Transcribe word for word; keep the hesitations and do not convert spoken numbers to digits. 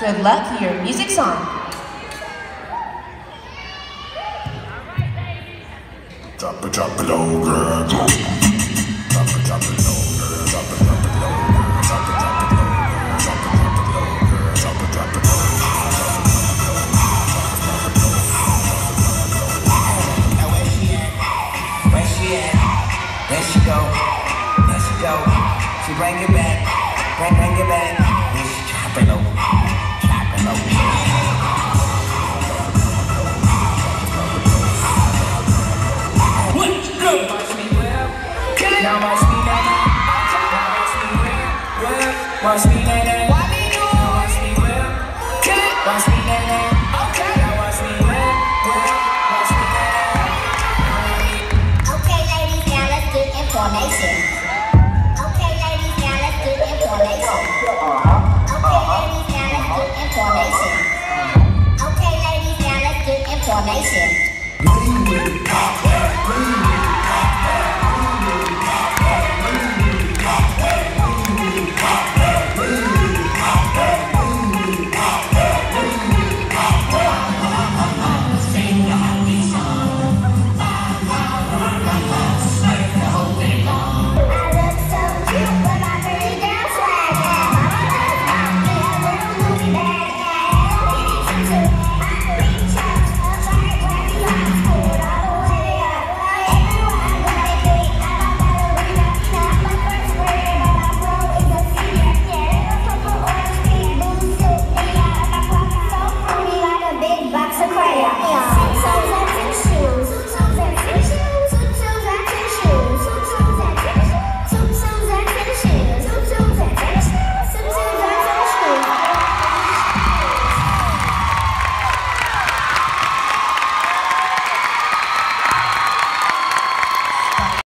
Good luck, your music's on. Drop it, drop it low, girl. Drop it, drop it low, girl. Drop it, drop it low, girl. Drop it, drop it low, girl. Drop it, drop it low, girl. Drop it, drop it low. Now where she at? Where she at? There she go. There she go. She bring it back. Bring, bring it back. And she drop it low. Drop it low. Let's go. Watch me well. Now watch me now. Now watch me well. Well. Watch me now.